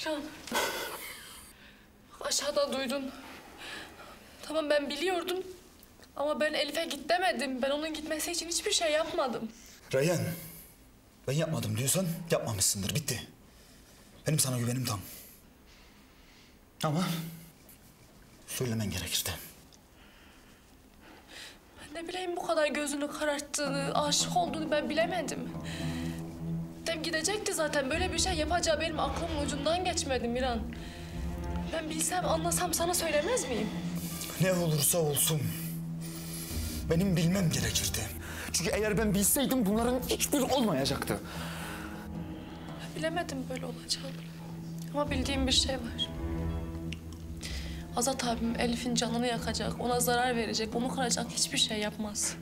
Miran. Aşağıda duydun. Tamam ben biliyordum. Ama ben Elif'e git demedim. Ben onun gitmesi için hiçbir şey yapmadım. Reyhan, ben yapmadım diyorsan yapmamışsındır. Bitti. Benim sana güvenim tam. Ama söylemen gerekirdi. Ben ne bileyim bu kadar gözünü kararttığını, aşık olduğunu ben bilemedim. Dem gidecekti zaten. Böyle bir şey yapacağı benim aklımın ucundan geçmedi Miran. Ben bilsem, anlasam sana söylemez miyim? Ne olursa olsun benim bilmem gerekirdi. Çünkü eğer ben bilseydim bunların hiçbiri olmayacaktı. Bilemedim böyle olacağını. Ama bildiğim bir şey var. Azat abim Elif'in canını yakacak, ona zarar verecek, onu kıracak hiçbir şey yapmaz.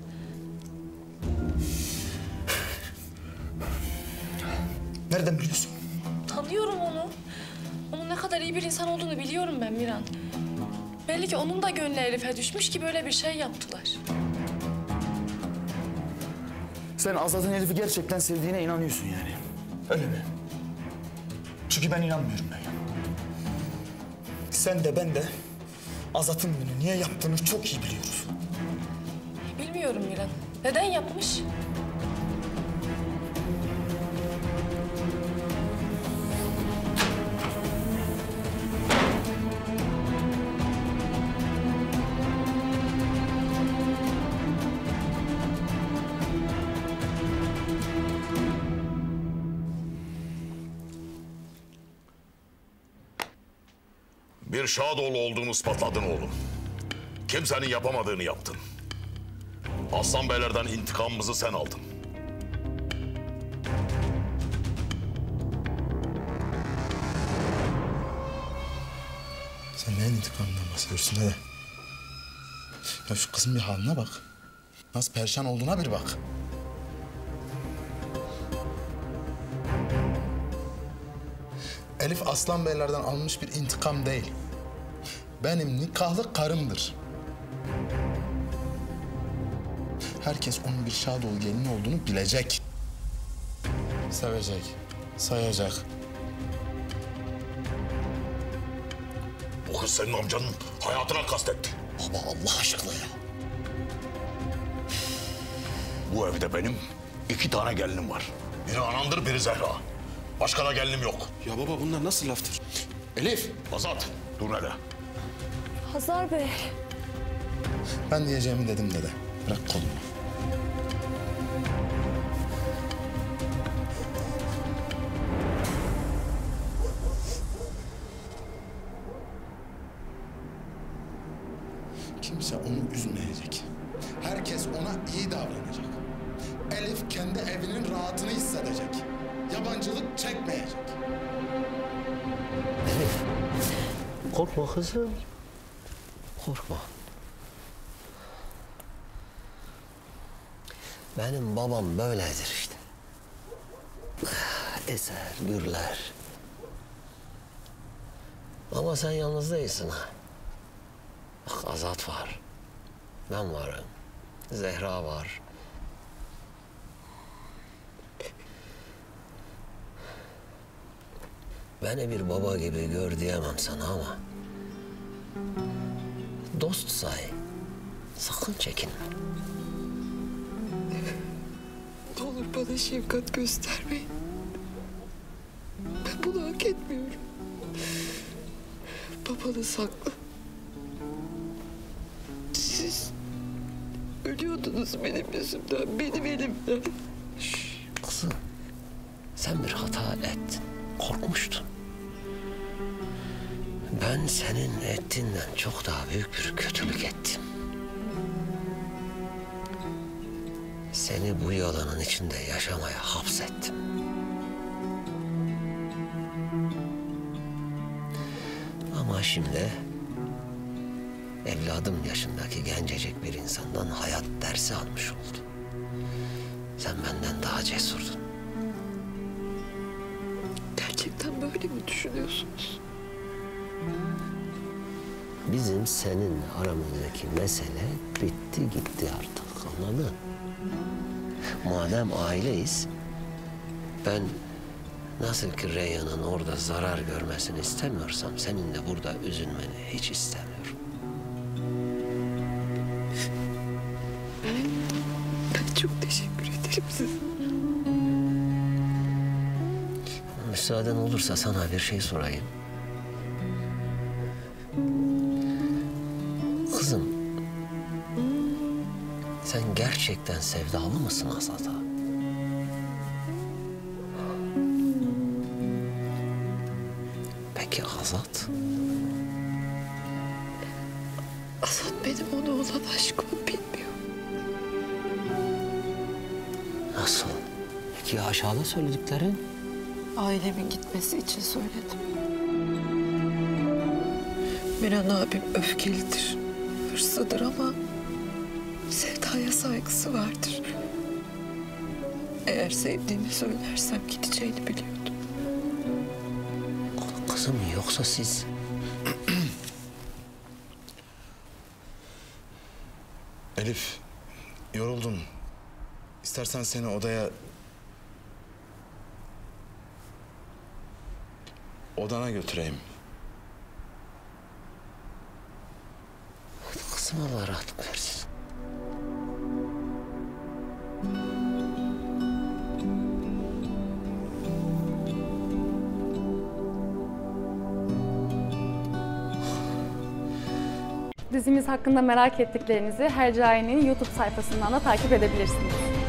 Nereden biliyorsun? Tanıyorum onu. Onun ne kadar iyi bir insan olduğunu biliyorum ben Miran. Belli ki onun da gönlü Elif'e düşmüş ki böyle bir şey yaptılar. Sen Azat'ın Elif'i gerçekten sevdiğine inanıyorsun yani. Öyle mi? Çünkü ben inanmıyorum Reyhan. Sen de ben de Azat'ın bunu niye yaptığını çok iyi biliyoruz. Bilmiyorum Miran. Neden yapmış? Bir Şadoğlu olduğunu ispatladın oğlum. Kimsenin yapamadığını yaptın. Aslan Beyler'den intikamımızı sen aldın. Sen neyin intikamından bahsediyorsun dede? Ya şu kızın bir haline bak. Nasıl perişan olduğuna bir bak. Elif Aslan Beyler'den alınmış bir intikam değil. Benim nikahlı karımdır. Herkes onun bir Şadoğlu gelini olduğunu bilecek. Sevecek, sayacak. Bu kız senin amcanın hayatına kastetti. Baba Allah aşkına ya. Bu evde benim 2 tane gelinim var. Biri anamdır, biri Zehra. Başka da gelinim yok. Ya baba bunlar nasıl laftır? Elif, Azat, dur hele. Hazar Bey. ben diyeceğimi dedim dede. Bırak kolumu. Kimse onu üzmeyecek. Herkes ona iyi davranacak. Elif kendi evinin rahatını hissedecek. Yabancılık çekmeyecek. Korkma kızım. Korkma. Benim babam böyledir işte. Eser, gürler. Ama sen yalnız değilsin ha. Bak Azat var. Ben varım. Zehra var. Beni bir baba gibi gör diyemem sana ama... dost say. Sakın çekinme. Ne olur bana şefkat göstermeyin. Ben bunu hak etmiyorum. Babanız haklı. Siz ölüyordunuz benim yüzümden, benim elimden. Kızım, sen bir hata ettin. Korkmuştun. Ben senin ettiğinden çok daha büyük bir kötülük ettim. Seni bu yalanın içinde yaşamaya hapsettim. Ama şimdi evladım yaşındaki gencecik bir insandan hayat dersi almış oldum. Sen benden daha cesurdun. Gerçekten böyle mi düşünüyorsunuz? Bizim senin aramızdaki mesele bitti gitti artık, anladın? Madem aileyiz, ben Nasıl ki Reyhan'ın orada zarar görmesini istemiyorsam senin de burada üzülmeni hiç istemiyorum. Ben çok teşekkür ederim size. Müsaaden olursa sana bir şey sorayım. Kızım, sen gerçekten sevdalı mısın Azat'a? Peki Azat? Azat benim ona olan aşkımı bilmiyor. Nasıl? Peki ya aşağıda söylediklerin? Ailemin gitmesi için söyledim. Miran abim öfkelidir, hırslıdır ama sevdaya saygısı vardır. Eğer sevdiğini söylersem gideceğini biliyordum. Kızım yoksa siz... Elif, yoruldum. İstersen seni odana götüreyim. Kızım Allah rahatlık versin. Dizimiz hakkında merak ettiklerinizi Hercai'nin YouTube sayfasından da takip edebilirsiniz.